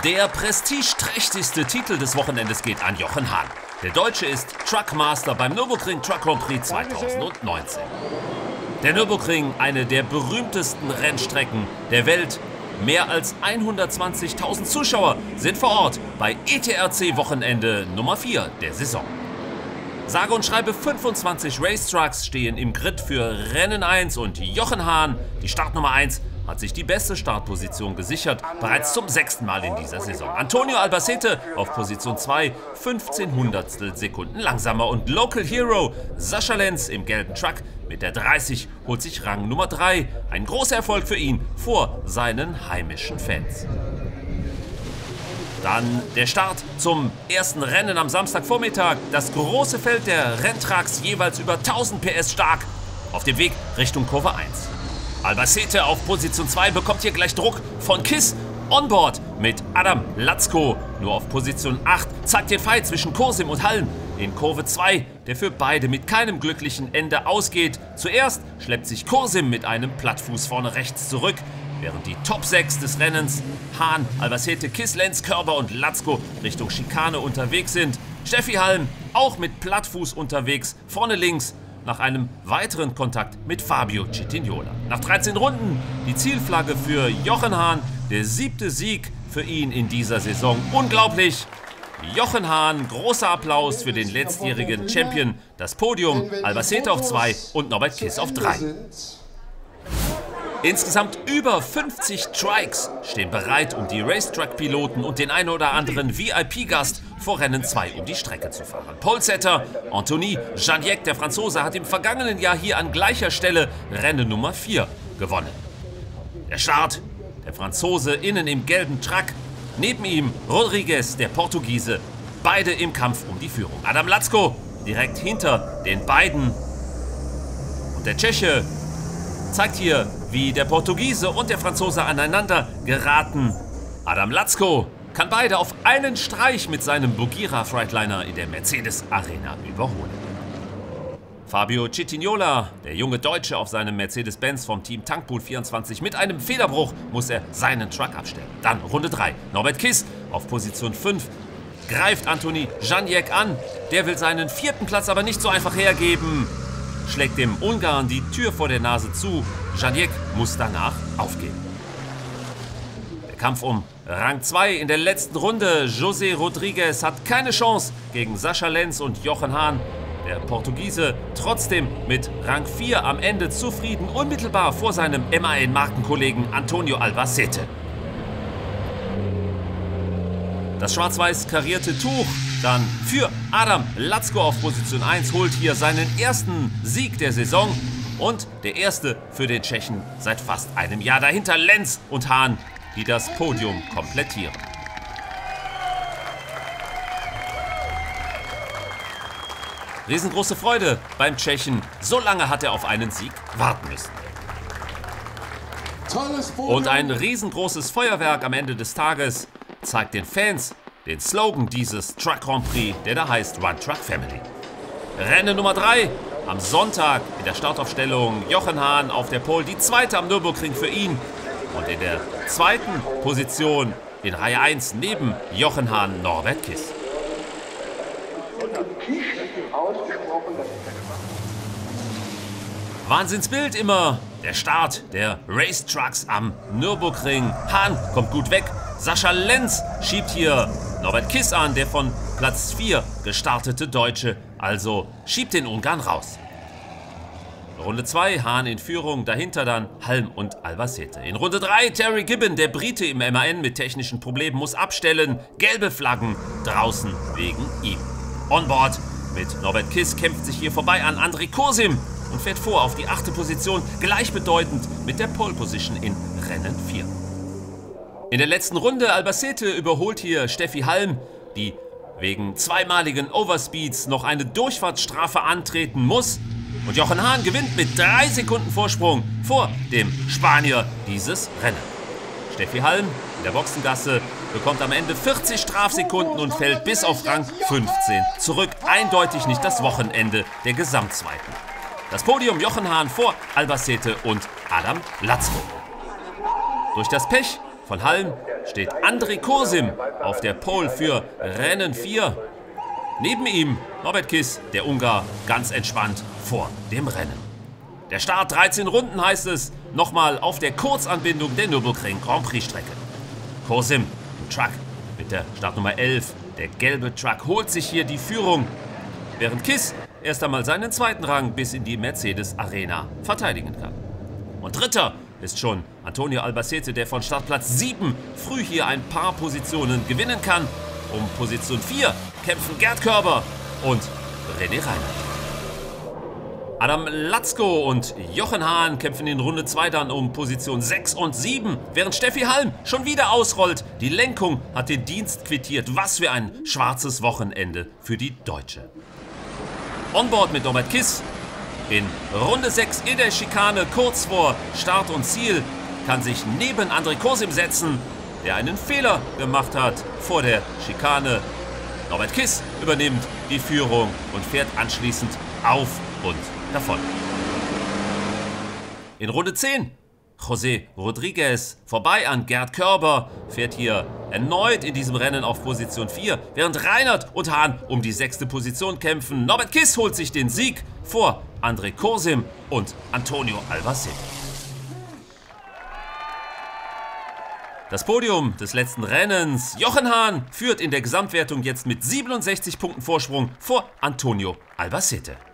Der prestigeträchtigste Titel des Wochenendes geht an Jochen Hahn. Der Deutsche ist Truckmaster beim Nürburgring Truck Grand Prix 2019. Der Nürburgring, eine der berühmtesten Rennstrecken der Welt. Mehr als 120.000 Zuschauer sind vor Ort bei ETRC Wochenende Nummer 4 der Saison. Sage und schreibe 25 Racetrucks stehen im Grid für Rennen 1 und Jochen Hahn, die Startnummer 1, hat sich die beste Startposition gesichert, bereits zum 6. Mal in dieser Saison. Antonio Albacete auf Position 2, 15 Hundertstel Sekunden langsamer, und Local Hero Sascha Lenz im gelben Truck mit der 30 holt sich Rang Nummer 3. Ein großer Erfolg für ihn vor seinen heimischen Fans. Dann der Start zum ersten Rennen am Samstagvormittag. Das große Feld der Renntrucks, jeweils über 1000 PS stark, auf dem Weg Richtung Kurve 1. Albacete auf Position 2 bekommt hier gleich Druck von KISS. Onboard mit Adam Latzko nur auf Position 8 zeigt den Fight zwischen Kursim und Halm in Kurve 2, der für beide mit keinem glücklichen Ende ausgeht. Zuerst schleppt sich Kursim mit einem Plattfuß vorne rechts zurück, während die Top 6 des Rennens, Hahn, Albacete, KISS, Lenz, Körber und Latzko, Richtung Schikane unterwegs sind. Steffi Halm auch mit Plattfuß unterwegs, vorne links, nach einem weiteren Kontakt mit Fabio Citignola. Nach 13 Runden die Zielflagge für Jochen Hahn, der 7. Sieg für ihn in dieser Saison. Unglaublich! Jochen Hahn, großer Applaus für den letztjährigen Champion. Das Podium, Albacete auf 2 und Norbert KISS auf 3. Insgesamt über 50 Trikes stehen bereit, um die Racetrack-Piloten und den einen oder anderen VIP-Gast vor Rennen 2 um die Strecke zu fahren. Polesetter Anthony Janiek, der Franzose, hat im vergangenen Jahr hier an gleicher Stelle Rennen Nummer 4 gewonnen. Der Start, der Franzose innen im gelben Truck, neben ihm Rodriguez, der Portugiese, beide im Kampf um die Führung. Adam Latzko direkt hinter den beiden. Und der Tscheche zeigt hier, wie der Portugiese und der Franzose aneinander geraten. Adam Latzko kann beide auf einen Streich mit seinem Bugira Freightliner in der Mercedes Arena überholen. Fabio Citignola, der junge Deutsche auf seinem Mercedes-Benz vom Team Tankpool 24, mit einem Federbruch muss er seinen Truck abstellen. Dann Runde 3. Norbert KISS auf Position 5 greift Anthony Janiek an. Der will seinen 4. Platz aber nicht so einfach hergeben. Schlägt dem Ungarn die Tür vor der Nase zu. Janiek muss danach aufgeben. Der Kampf um Rang 2 in der letzten Runde. José Rodriguez hat keine Chance gegen Sascha Lenz und Jochen Hahn. Der Portugiese trotzdem mit Rang 4 am Ende zufrieden, unmittelbar vor seinem MAN-Markenkollegen Antonio Albacete. Das schwarz-weiß karierte Tuch dann für Adam Latzko auf Position 1 holt hier seinen ersten Sieg der Saison und der erste für den Tschechen seit fast einem Jahr. Dahinter Lenz und Hahn, die das Podium komplettieren. Riesengroße Freude beim Tschechen. So lange hat er auf einen Sieg warten müssen. Und ein riesengroßes Feuerwerk am Ende des Tages zeigt den Fans den Slogan dieses Truck Grand Prix, der da heißt One Truck Family. Rennen Nummer 3 am Sonntag in der Startaufstellung. Jochen Hahn auf der Pole, die 2. am Nürburgring für ihn. Und in der 2. Position in Reihe 1 neben Jochen Hahn Norbert KISS. Wahnsinnsbild immer. Der Start der Racetrucks am Nürburgring. Hahn kommt gut weg. Sascha Lenz schiebt hier Norbert KISS an, der von Platz 4 gestartete Deutsche, also schiebt den Ungarn raus. Runde 2, Hahn in Führung, dahinter dann Halm und Albacete. In Runde 3, Terry Gibbon, der Brite im MAN mit technischen Problemen, muss abstellen. Gelbe Flaggen draußen wegen ihm. Onboard mit Norbert KISS kämpft sich hier vorbei an André Kursim und fährt vor auf die 8. Position, gleichbedeutend mit der Pole Position in Rennen 4. In der letzten Runde Albacete überholt hier Steffi Halm, die wegen zweimaligen Overspeeds noch eine Durchfahrtsstrafe antreten muss. Und Jochen Hahn gewinnt mit 3 Sekunden Vorsprung vor dem Spanier dieses Rennen. Steffi Halm in der Boxengasse bekommt am Ende 40 Strafsekunden und fällt bis auf Rang 15 zurück. Eindeutig nicht das Wochenende der Gesamtzweiten. Das Podium Jochen Hahn vor Albacete und Adam Latzko. Durch das Pech von Halm steht André Kursim auf der Pole für Rennen 4. Neben ihm Norbert Kiss, der Ungar, ganz entspannt vor dem Rennen. Der Start 13 Runden heißt es, nochmal auf der Kurzanbindung der Nürburgring Grand Prix Strecke. Kursim im Truck mit der Startnummer 11. Der gelbe Truck holt sich hier die Führung, während Kiss erst einmal seinen zweiten Rang bis in die Mercedes Arena verteidigen kann. Und dritter ist schon Antonio Albacete, der von Startplatz 7 früh hier ein paar Positionen gewinnen kann. Um Position 4 kämpfen Gerd Körber und René Reinhardt. Adam Latzko und Jochen Hahn kämpfen in Runde 2 dann um Position 6 und 7, während Steffi Halm schon wieder ausrollt. Die Lenkung hat den Dienst quittiert. Was für ein schwarzes Wochenende für die Deutsche. Onboard mit Norbert Kiss. In Runde 6 in der Schikane kurz vor Start und Ziel kann sich neben André Kursim setzen, der einen Fehler gemacht hat vor der Schikane. Norbert Kiss übernimmt die Führung und fährt anschließend auf und davon. In Runde 10 José Rodriguez vorbei an Gerd Körber, fährt hier erneut in diesem Rennen auf Position 4, während Reinhardt und Hahn um die 6. Position kämpfen. Norbert Kiss holt sich den Sieg vor André Kursim und Antonio Albacete. Das Podium des letzten Rennens. Jochen Hahn führt in der Gesamtwertung jetzt mit 67 Punkten Vorsprung vor Antonio Albacete.